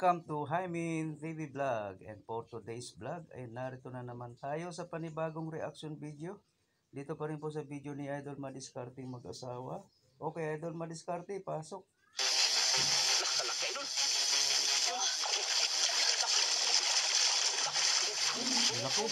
Welcome to Hymin TV Vlog, and for today's vlog ay narito na naman tayo sa panibagong reaction video. Dito pa rin po sa video ni Idol Madiskarte mag-asawa. Okay, Idol Madiskarte, pasok. Lako.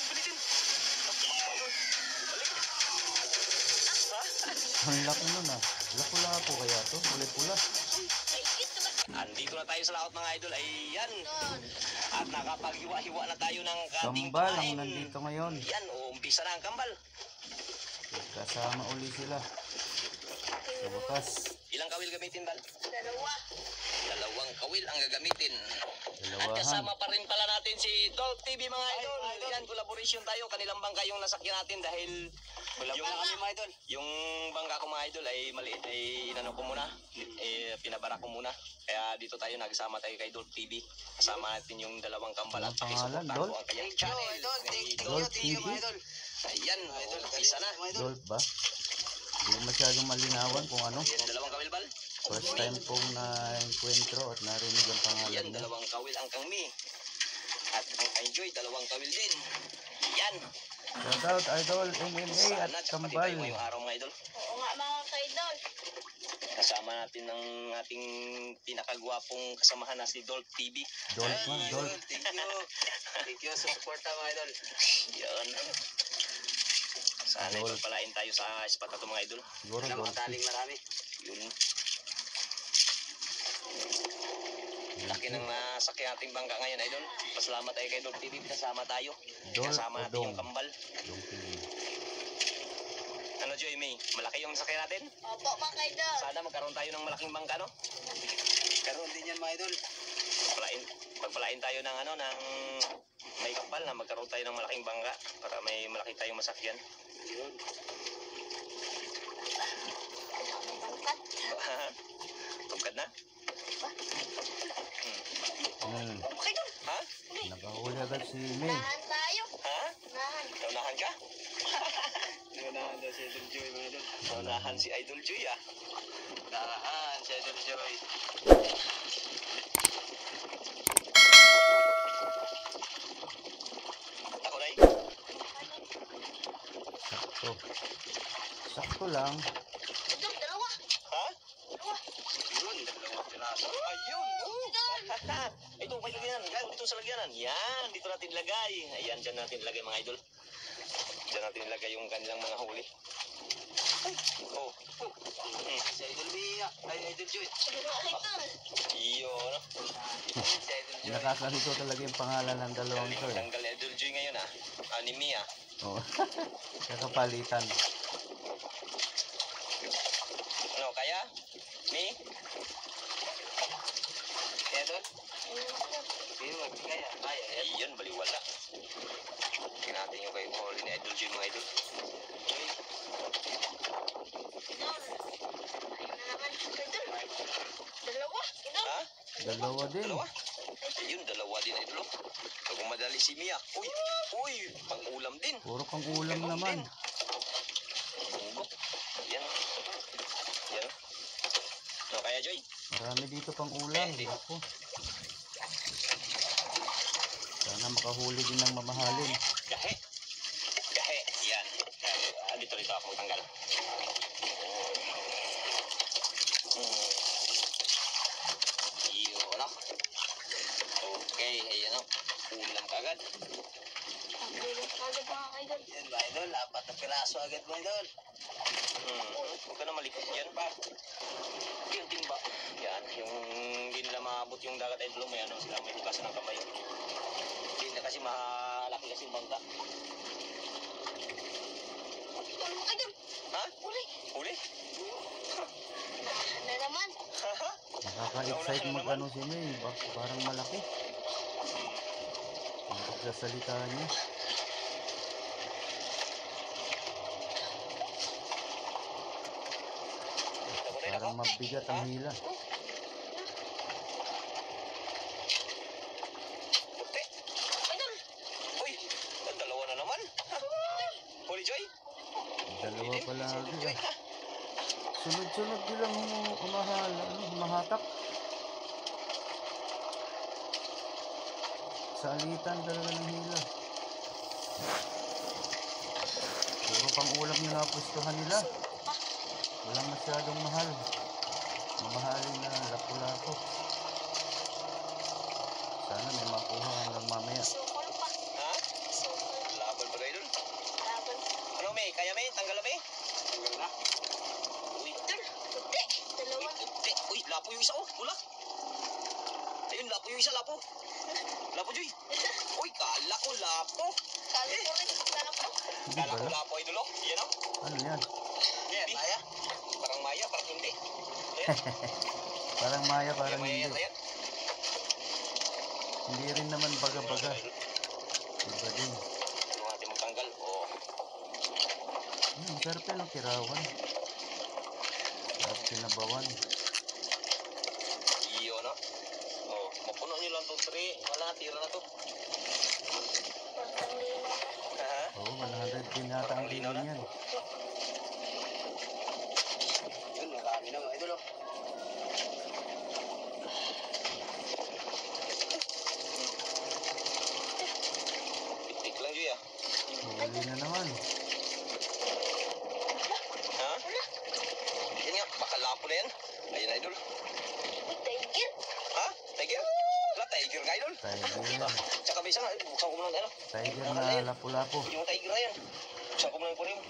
Ang laki nun ah. Lako-lako kaya to, pula-pula. Andito na tayo sa laot mga idol, ayan. At nakapaghiwa-hiwa na tayo ng kating Kambal ang nandito ngayon. Yan, umpisa na ang kambal. Kasama uli sila. Sa wakas. Ilang kawil gamitin, Bal? Dalawang kawil ang gagamitin. Dalawahan. At kasama pa rin pala natin si Dolph TV mga idol. Yan, collaboration tayo. Kanilang bangka yung nasakyan natin dahil yung bangka ko mga idol ay maliit, ay inano ko muna, pinabara ko muna. Kaya dito tayo, nagsama tayo kay Dolph TV. Kasama natin yung dalawang kambal at pakisuportahan ko ang kanyang channel. Dolph TV? Ayan, isa na. Dolph ba? Hindi masyadong malinawan kung ano. Yan, dalawang kawil, Bal. First time pong na-encuentro at narinig ang pangalan Yan, niya. dalawang kawil ang kang Mi. At ang Enjoy, dalawang kawil din. Yan. Shoutout Idol MMA at Sana Kambal. kapatid mo yung araw mga idol. Oo nga mga ka-idol. Kasama natin ng ating pinakagwapong kasamahan na si Dolph TV. Dolph man, Dolph. Thank you. Thank you sa suporta mga idol. Yan. Sana Dolph. ipagpalain tayo sa spot na ito mga idol. Siguro Dolph. Marami. Yun. Laki ng nasakyan ating bangka ngayon idol. Pasalamat tayo kay Dolph TV. Kasama tayo. Dolph Kasama o natin Dong? yung kambal. Dolph TV. Ano Joy May? Malaki yung sakyan natin? Opo mga ka-idol. Sana magkaroon tayo ng malaking bangka, no? Karoon din yan mga idol. Pagpalain tayo ng ano, ng may kapal na magkaroon tayo ng malaking bangka para may malaki tayong masakyan. Yun. Bangkat. Tugkad na? Ka-idol. Ha? Nakahuli agad si May. Nahan tayo. Ha? Nahan. Naunahan ka? Naunahan daw si Idol Joy mga idol. Naunahan si Idol Joy ah. Naunahan si Idol Joy. Ako na Sakto. Sakto lang. Idol, dalawa. Ha? Dalawa. Yun, dalawang piraso. Ayun! Ito, may lagyanan. Dito sa lagyanan. Yan, dito natin ilagay. Ayan, dyan natin ilagay mga idol. Dyan natin ilagay yung kanilang mga huli. Oh. Si Idol Mia. Ay, Idol Joy. Idol. Iyo, no? Si Idol Joy. Nakakalito talaga yung pangalan ng dalawang to eh. Tanggal ni Idol Joy ngayon ah. Ni Mia. Oh. Kakapalitan. Ano, kaya? Mi? Kaya doon? Kaya. Ay, yun, baliwala. Tingnan natin yung kayo huli ni Idol Joy mga idol. Idol. Ayun na naman. Idol. Dalawa. Idol. Ha? Dalawa din. Dalawa? Ayun, dalawa din idol. Pag madali si Mia. Uy, uy, pang-ulam din. Puro pang ulam Ganun naman. din. Bunggok. Yan. Yan. Ano kaya, Joy? Marami dito pang ulam. Ako. Sana makahuli din ng mamahalin. Gahe. Gahe. Yan. Dito ako magtanggal. Yun, no? Okay, ayan, no? Ulam ka agad. Ang bilis agad mga ka-idol. Yan ba, idol? 4 na piraso agad mo, idol. Huwag ka na malikot yan, pa. Yung timba. Yan, yung hindi nila maabot yung dagat, idol. May ano sila, may bukasan ng kamay. Hindi na kasi malaki kasi yung bangka. Idol mga ka-idol. Ha? Uli. Uli? Nahan na naman. Nakaka-excite mag-ano si May. Parang malaki. Ang pagsasalita niya. Parang mabigat ang hila. Puti. Idol. Uy, dalawa na naman. Huli, Joy? Dalawa pala. Joy. Sunod-sunod nilang humahatak. Salitan talaga ng hila. Puro pang ulam yung napustuhan nila. Walang masyadong mahal. Mamahalin na lapu-lapu. Sana may makuha hanggang mamaya. Sukol pa. Ha? Sukol. Laban pa idol. Laban. Ano may? Kaya may? Tanggal na may? Tanggal na. Uy, Idol. Puti. Dalawa. puti. Uy, lapo yung isa oh. Wala. Ayun, lapo yung isa, lapo. Lapo, Joy. Uy, kala ko lapo. Kala ko rin. Kala ko. Hindi Kala ko ba? lapo, idol oh. Yan oh. Ano yan? Yan, maya. Parang maya, parang hindi. Ayan. Parang maya, parang Maya yan, hindi. ayan. Hindi rin naman baga-baga. Iba din. Ano natin magtanggal? Oh. Sarap yan ang kirawan. Sarap kinabawan. Iyo na. Oh, mapuno nyo lang itong 3. Wala, tira na to. Pagkang lima. Ha? Oo, 100 din yata ang kilo niyan. Yun, marami na mga idol oh. Tik lang, Joy ah. Huli na naman. Ha? Yan nga, baka lapo na yan. Ayun, idol. Uy, tiger. Ha? Tiger? Wala, tiger ka, idol. Tiger. Tsaka may isa nga, buksan ko muna ng ano. Tiger na lapu-lapu. Yung tiger na yan. Buksan ko muna yung kurim.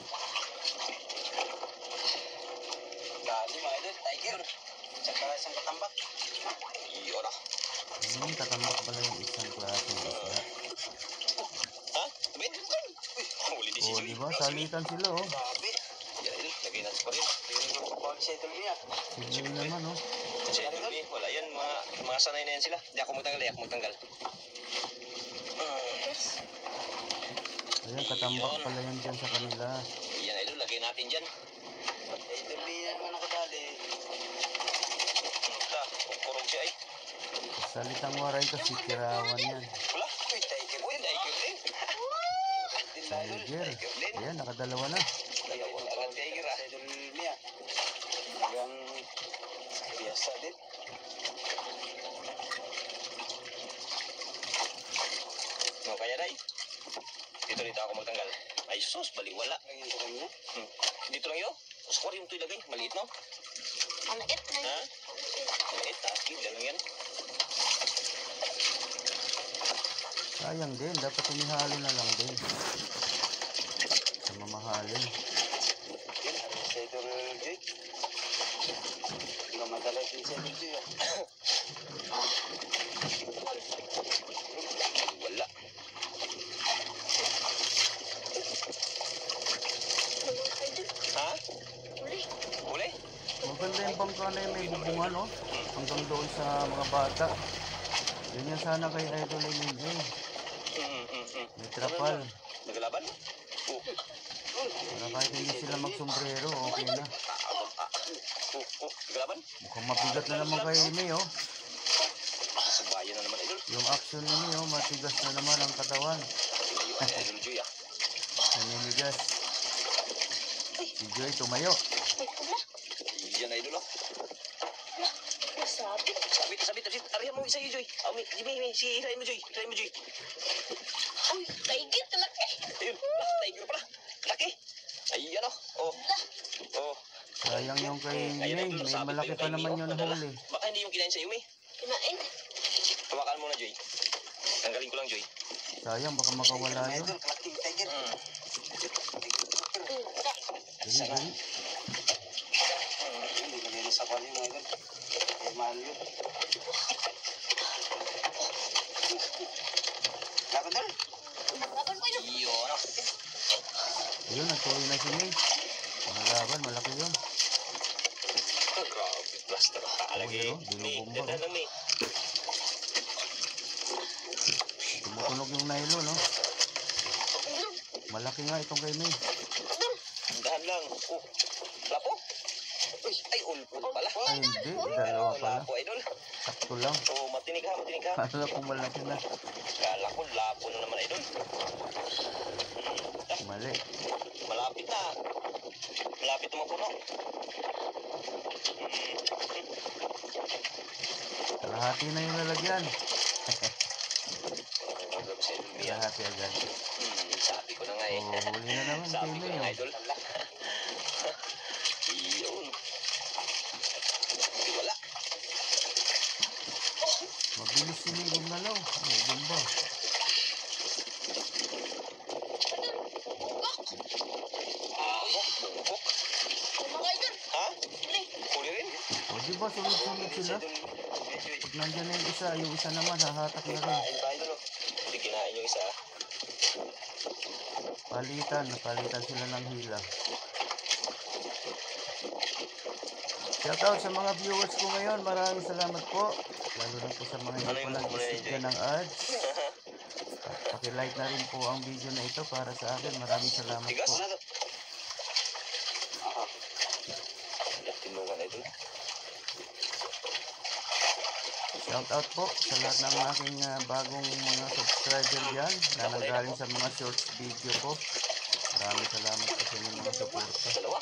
Dali mga idol, tiger. Tsaka isang katambak. Iyo na. Tatambak pala yung isang klaseng isda. Ha? Tabit? Uy, huli di si Oo, Joy. di ba? Salitan sila, oh. Grabe. Yan, idol. Lagay natin pa rin. Pag settle niya. Sige naman, oh. Settle niya. Wala yan. Mga sanay na yan sila. Di ako magtanggal. Di ako magtanggal. Ayan, katambak pala yan dyan sa kanila. Yan, idol. Lagay natin dyan. Idol, yan naman nakadali. Ito, kurog siya ay. Salitang waray kasi kirawan yan. Wala. Uy, tiger. Uy, tiger din. Tiger. Ayan, nakadalawa na. Ang tiger ah. Idol niya. Hanggang biasa din. No, kaya day. Dito ako magtanggal. Ay sus, baliwala. Dito lang yun. Square yung ito ilagay. Maliit no? Maliit na Ha? yun. Maliit ha? Sige, lang yan. Sayang din, dapat inihalo na lang din. Sa mamahalin. Yan, sa Idol Joy. Mamadala din sa Idol Joy. Wala. Idol. Ha? Uli. Uli? Maganda yung bangka na yung may bubungan, oh. Hanggang doon sa mga bata. Ganyan sana kay Idol Emil. May trapal. Naglaban? Oh. Para kahit hindi sila magsombrero, okay na. Naglaban? Mukhang mabigat na naman kay Amy, oh. Sabayan na naman, Idol. Yung action ni Amy, oh, matigas na naman ang katawan. Idol Joy ah. Naninigas. Si Joy tumayo. Ay, wala. Yan, Idol oh. Wala. Nasabit. Sabit. Arihan mo isa yun, Joy. Jimmy, si Hilahin mo, Joy. Hilahin mo, Joy. Uy, tiger. Talaki. Ayun, tiger pala. Laki. Ayan oh. Oh. Wala. Oh. Sayang yung kay May. Ayun, May sabit malaki yung pa kay naman Mio. yun Madala. huli. Baka hindi yung kinain sa Yumi. Kinain. Hawakan mo na, Joy. Tanggalin ko lang, Joy. Sayang, baka makawala yun. Kalaking tiger. Wala. Dali, dali. Hindi kami na sa kanya, mga idol. Kaya mahal yun. Laban doon? Laban ko yun. Yun oh. Ayun, nagtuloy na si May. Mga laban, malaki yun. Grabe, plaster. Alagi. Oo, binubomba, Dandan lang, May. Tumutunog yung nylon, no? Idol. Malaki nga itong kay May. Idol. Dahan lang. Oh, lapo? Uy, ay, ulpul pala. Ay, hindi. Dalawa pala. Lapo, idol. Sakto lang. Oh, matinig ka. Kala ko malaki na. Kala ko, lapo na naman, idol. Mali. Malapit na. Malapit na mapuno. Kalahati na yung lalagyan. malaki agad. Sabi ko na nga eh. Oh, huli na naman si Sabi ko na nga, Mayo. idol. Yun. Wala. Mabilis si Mayo gumalaw. Oh, bomba. Bungkok. Mga idol. Ha? Dali. Huli rin? O, di ba sunod-sunod sila? Pag nandyan na yung isa naman, hahatak na rin. Kinain pa idol. Hindi kinain yung isa. Napalitan sila ng hila. Shoutout sa mga viewers ko ngayon, maraming salamat po. Lalo na po sa mga hindi ko lang isip ng ads. Paki-like na rin po ang video na ito para sa akin. Maraming salamat Tigas po. na to. Tinugan idol. Shoutout po sa lahat ng aking bagong mga subscriber dyan na nanggaling sa mga shorts video ko. Maraming salamat po sa inyong mga suporta. Dalawa.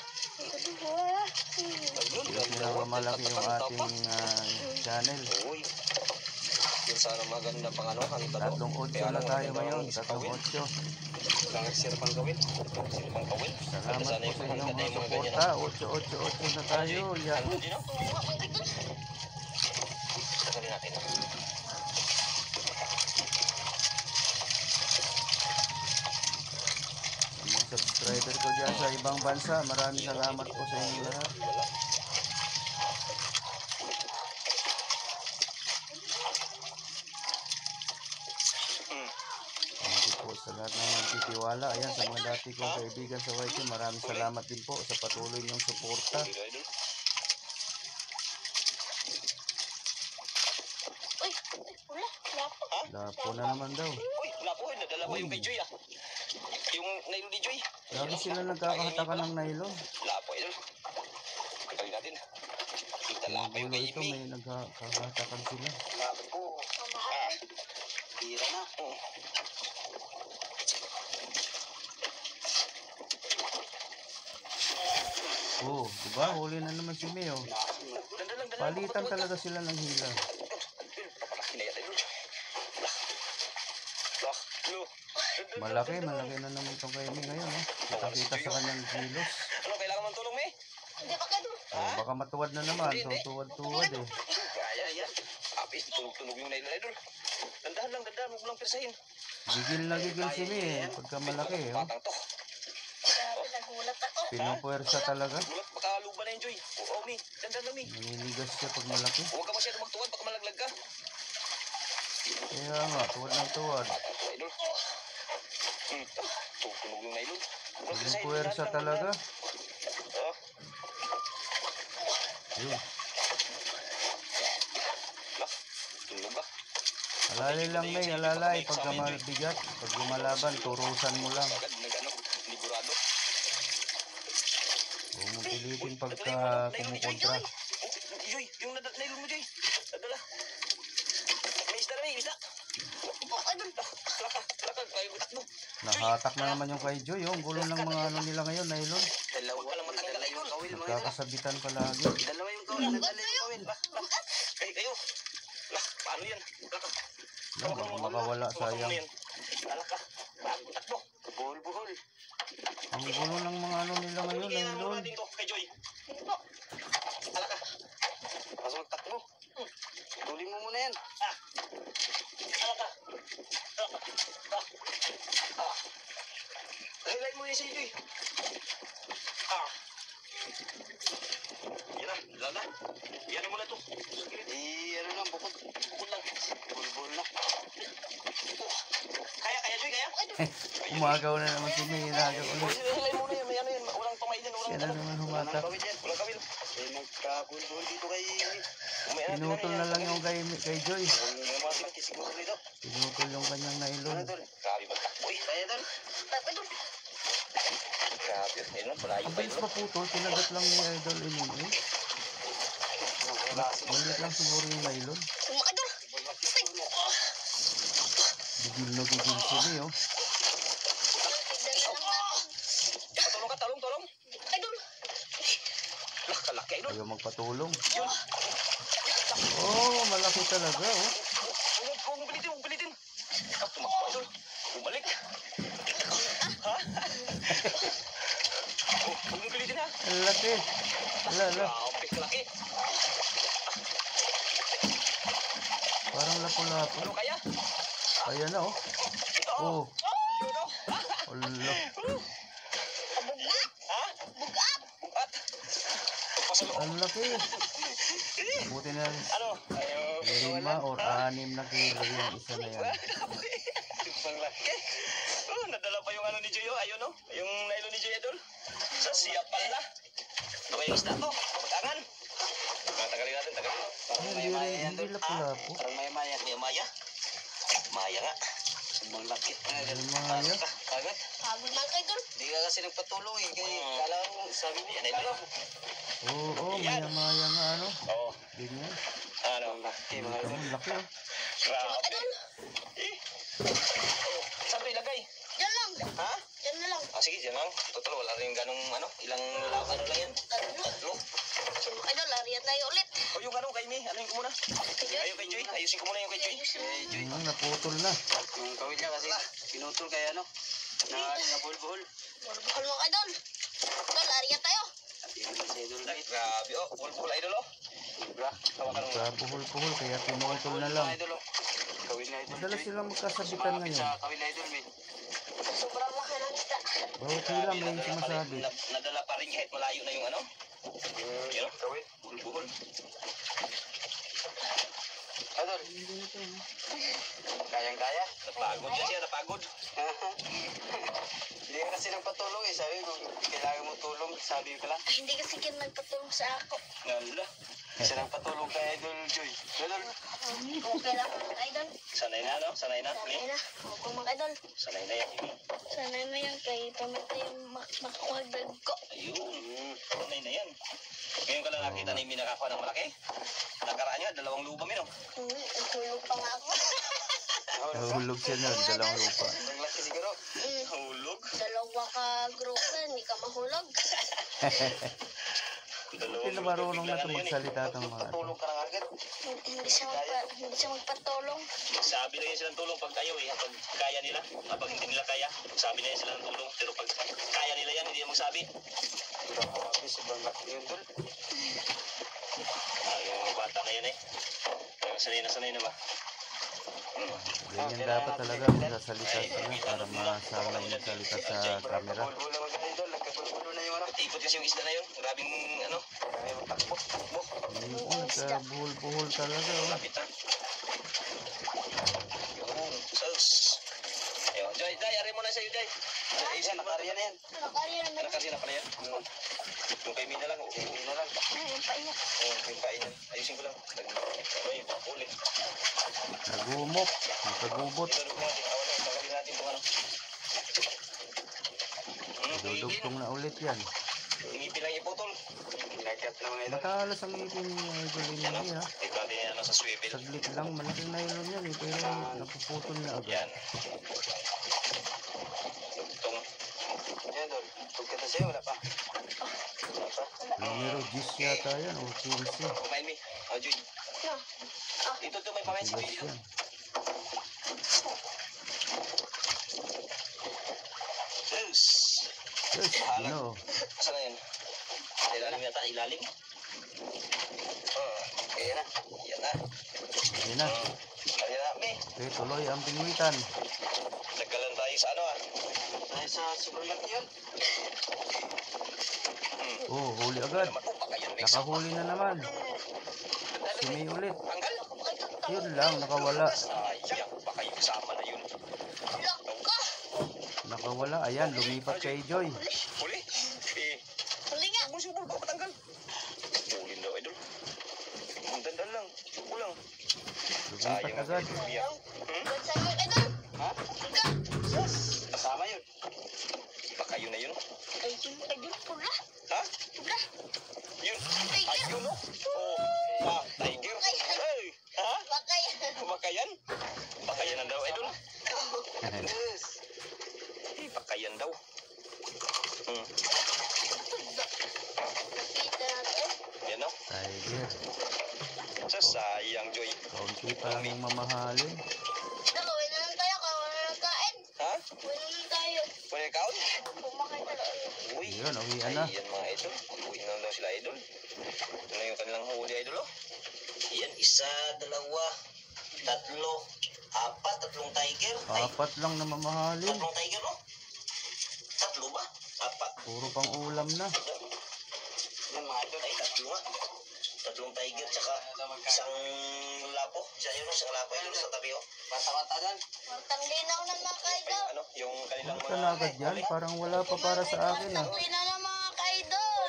Yung pinakamalaki yung ating channel. Uy. Yun sana maganda pang ano. Tatlong 8 na tayo ngayon. Tatlong 8. Kailangan sir pang gawin. Sir pang gawin. Salamat po sa inyong mga suporta. 8 na tayo. Yahoo! Sabi natin. Mga subscriber ko dyan sa ibang bansa, maraming salamat po sa inyo lahat. Thank you po sa lahat ng nagtitiwala. Ayan, sa mga dati kong kaibigan sa YT, maraming salamat din po sa patuloy niyong suporta. Uy, wala. Wala po. Lapo na naman daw. Uy, wala po. Nadala ko yung kay Joy ah. Yung nailon ni Joy. Lagi sila nagkakahatakan ng nylon. Wala po idol. Kali natin. Dala pa yung Gulo kay ito, Imi. may nagkakahatakan sila. Wala po. Tira na. Oh, diba? Huli na naman si Mayo. Palitan talaga sila ng hila. Malaki na naman itong kay May ngayon. Kita-kita sa kanyang kilos. Ano, kailangan mong tulong, May? Hindi pa kadol. Oh, baka matuwad na naman. Tuwad-tuwad eh. Kaya, yan. Apis, tunog yung nailon, idol. Dandahan lang, huwag lang persahin. Gigil na gigil si May eh. Pagka malaki eh. Oh. Batang to. Grabe, nagulat ako. Pinupuwersa talaga. Gulat, baka luba na yung Joy. Oo, May. Dandahan lang, May. Naninigas siya pag malaki. Huwag ka masyado magtuwad, baka malaglag ka. Kaya nga, tuwad ng tuwad. Idol. Tunog yung nailon. Pinupuwersa talaga. Oh. Yun. Tunog ba? Alalay lang May, alalay. Pagka mabigat, pag lumalaban, turusan mo lang. Agad, nag-ano, ligurado. Huwag mo pilitin pagka kumukontra. Joy, yung nailon mo, Joy. Nadala. May isda na, may isda. Lakag, kayo gutak mo. Nakahatak na naman yung kay Joy. Yung gulo ng mga ano nila ngayon, nylon. Dalawa ka lang matanggal, idol. Nagkakasabitan palagi. Dalawa yung kawil, nadala yung kawil. Kayo. Paano yan? Lakag. Yan, baka makawala, sayang. Alak ka. Gutak mo. Buhol. Ang gulo ng mga ano nila ngayon, nylon. natin to kay Joy. Hindi po. Alak ka. Pasok magtak mo. Tuloy mo muna yan. Alak ka. Highlight mo yun si Joy. Yan na, lala. Yan mo na to. Ano lang, bukod lang. Bulbul na. Kaya, Joy, kaya? Umagaw na naman si May, inagaw ulit. Highlight mo na yan, may ano yan. Walang pamailin, Siya na naman humatak. Walang kawil. May magkabulbul dito kay... Pinutol na lang yung kay Joy. Siguro dito. Pinutol yung kanyang nylon. Grabe ba takbo eh. Kaya doon. Idol. Grabe. Ayun, malayo Ang pa bilis maputol, kinagat lang ni Idol Emily. Maliit lang siguro yung nylon. Mga idol. Bigil na bigil si May, oh. Tignan na lang natin. Tulong ka, tulong. Idol. Kalaki, idol. Ayaw magpatulong. Yun. Oh, malaki talaga, oh. Huwag pilitin. Tumakbo, idol. Bumalik. laki. Ala. Grabe, kalaki. Parang lapo-lapo. Ano kaya? Ayan na, oh. Ito, Oh. Yun, oh. Ala. Bugap. Ha? Bugap. At? Pasalok. Ang laki. Buti na Ano? Ayaw. 5 or 6 na kilo yung isa na yan. Ang laki. Oh, nadala pa yung ano ni Joy, oh. Ayun, oh. Yung nylon ni Joy, idol. Sa siya pala. Ito kayong isda to. Pag-angan. Tagalin natin, tagalin. Hindi lapo-lapo. Parang may maya. May maya? Maya nga. Sobrang laki. May maya. Kagad. Pagod man kayo dun. Hindi ka kasi nagpatulong eh. Kaya kala ko sabi niya. Ano ito? Oo, maya-maya nga, ano. Oo. Ganyan. Ano? Laki mga ito. Ang laki, oh. Grabe. Idol. Eh. Oh, saan ito ilagay? Diyan lang. Ha? Diyan na lang. Ah, sige, dyan lang. Total, wala rin ganong ano. Ilang ano lang yan? Tatlo. Idol, lariyan tayo ulit. O yung ano kay Mi, ano yung ko muna? Ayun kay Joy, ayusin ko muna yung kay Joy. Naputol na. Yung kawil niya kasi pinutol kay ano, na buhol-buhol. Buhol mo idol. Idol, lariyan tayo. Grabe, oh, buhol-buhol idol, oh. Hawakan mo. Sa puhol-puhol, kaya pinutol na lang. Idol, oh. Kawil na idol. Madalas silang magkasabitan ngayon. Sa kawil na idol, Mi. Sobrang laki ng isda. Bawat hilang may sumasabi. Nadala pa rin kahit malayo na yung ano. Yun, kawil, buhol-buhol. Idol. Kayang-kaya? Napagod yan siya, napagod. Hindi ka kasi nagpatulong eh. Sabi ko, kailangan mo tulong. Sabi ko lang. Ay, hindi kasi kin nagpatulong sa ako. Nala. Kasi nagpatulong kay Idol Joy. Idol. Okay lang, idol. Sanay na, no? Sanay na. Okay na. Okay mga idol. Sanay na yan. Sanay mo yan kay pamatay yung makuhagdag ko. Ayun. Sanay na yan. Ngayon ka lang nakita na yung minakakuha ng malaki. Nakaraan niya, 2 lupa minum. Nagtulog pa nga ako. Nahulog siya na, 2 lupa. Naglaki siguro. Hulog. Dalawa ka grupo, hindi ka mahulog. Hindi na marunong na ito magsalita ng mga ito. Patulong ka lang agad. Hindi siya magpatulong. Sabi na yun silang tulong pag tayo eh. Pag kaya nila. Kapag hindi nila kaya, sabi na yun silang tulong. Pero pag kaya nila yan, hindi yan magsabi. Grabe, sobrang laki yun, tol. Yung bata na yan eh. Sanay na ba? Ganyan dapat talaga magsasalita sila para masanay magsalita sa camera. Bulbulo mga idol, nagkabulbulo na yung ano. Ikot kasi yung isda na yun. Grabing ano. Grabing takbo. Nagkabuhol-buhol talaga. Oh. Lapit na. Yung sauce. Ayun, Joy, ari mo na sa'yo, Joy. Ayun, nakarya na yan. Nakarya naman. Nakarya na pala yan. Yung kay Mina lang, okay, Mina lang. Yung paingat. Oo, yung pain yan. Ayusin ko lang. Ayun, ulit. Nagumok, nakagubot. Idulog natin. Awan na, tagalin natin kung ano. Dudugtong na ulit yan. Ngipin lang iputol. Nagkat na mga idol. Matalas ang ipin niya, idolin Yan, niya. ito natin yan sa swivel. Saglit lang, malaking nylon yan eh, pero napuputol na agad. Yan. Dugtong. Yan, Dol. Pagkata sa'yo, wala pa. Wala pa. Numero 10 yata yan, o 15. Kumain mi. O, Joy. No. Ito may pamain si Joy Tigas dito. yan. Yes. Yes, ano? Saan na yan? Ilalim yata, ilalim. Ayan na. Ayan na. Yan na. Ayan na, mi. Okay, tuloy ang pingwitan. Nagkalan tayo sa ano ah. Tayo sa supermarket yun. Oh, huli agad. Baka yan next. Nakahuli na naman. Simi ulit. Tanggal. Yun lang, nakawala. Sayang, baka yung kasama na yun. Loko. Nakawala. Ayan, lumipat kay Joy. Huli? Eh, Huli nga. kung siguro baka matanggal. Huli daw, idol. Ang dandan lang. Kulang. Lumipat agad. Biyak. Ba't sa'yo, idol? Ha? Ika. Kasama yun. Baka yun na yun. Ay, yun, idol. Pula. Ha? Pula. Yun. Tiger. Ayun, oh. Oh, ah, tiger. Hey, ha? Baka yan. Baka yan? Baka yan ang daw, idol. Yes. Eh, baka yan daw. Nakita natin. Yan, no? Tiger. Sayang, Joy. Kaunti pa lang yung mamahalin. Uwi na lang tayo. Kawa na lang kain. Ha? Uwi na lang tayo. Pwede kaon? Kumakain na lang. Uy. Yun, uwian na. Ayan mga idol. Uwi na sila idol. Ito na yung kanilang huli idol oh. Yan, isa, dalawa, tatlo, apat, tatlong tiger. Ay, Apat lang na mamahalin. tatlong tiger oh. Tatlo ba? Apat. Puro pang ulam na. Yan mga idol ay tatlo nga. Tatlong tiger tsaka isang lapo. Isang lapo idol sa tabi oh. Bata-bata dyan. Magtang linaw na mga kaidol. Ano, yung kanilang Ito na agad yan. Parang wala pa para sa akin ah. Magtang linaw na mga kaidol.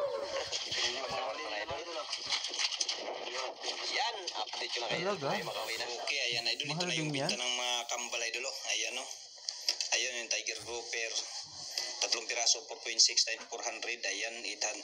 Yan, update ko na kayo. Talaga? Ay, makauwi na. Okay, ayan idol. Ito Mahal na yung din yan. binta ng mga kambal idol. Oh. Ayan oh. Ayan yung tiger grouper. Tatlong piraso, 4.6 times 400. Ayan,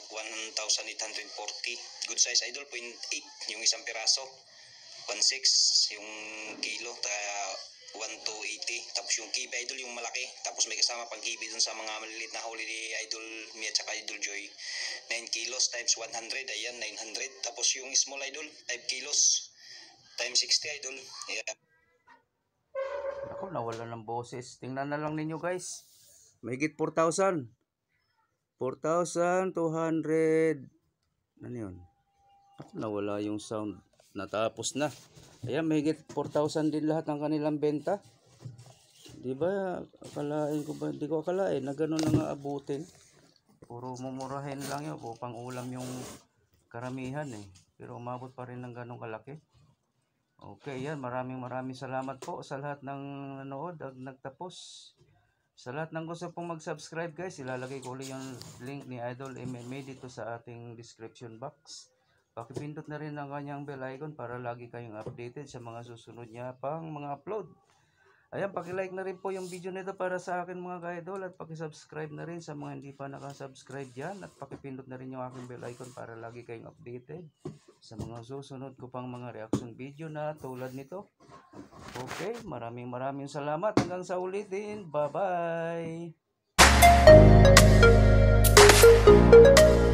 1,840. Good size idol, 0.8 yung isang piraso. 1.6 yung kilo, 1,280. Tapos yung kibe idol, yung malaki. Tapos may kasama pang kibe dun sa mga maliliit na huli ni Idol Mia at Idol Joy. 9 kilos times 100. Ayan, 900. Tapos yung small idol, 5 kilos times 60 idol. Ayan. Ako, nawala ng boses. Tingnan na lang ninyo guys. Mahigit 4,000. 4,200. Ano yun? Ako, nawala yung sound. Natapos na. Ayan, mahigit 4,000 din lahat ng kanilang benta. Di ba? Akalain ko ba? Hindi ko akalain na gano'n na nga abutin. Puro mumurahin lang yun. Pang ulam yung karamihan eh. Pero umabot pa rin ng gano'ng kalaki. Okay, yan. Maraming salamat po sa lahat ng nanood at nagtapos. Sa lahat ng gusto pong mag-subscribe guys, ilalagay ko ulit yung link ni Idol MMA dito sa ating description box. Pakipindot na rin ang kanyang bell icon para lagi kayong updated sa mga susunod niya pang mga upload. Ayan, pakilike na rin po yung video nito para sa akin mga ka-idol at pakisubscribe na rin sa mga hindi pa nakasubscribe dyan at pakipindot na rin yung aking bell icon para lagi kayong updated sa mga susunod ko pang mga reaction video na tulad nito. Okay, maraming salamat. Hanggang sa ulitin. Bye-bye!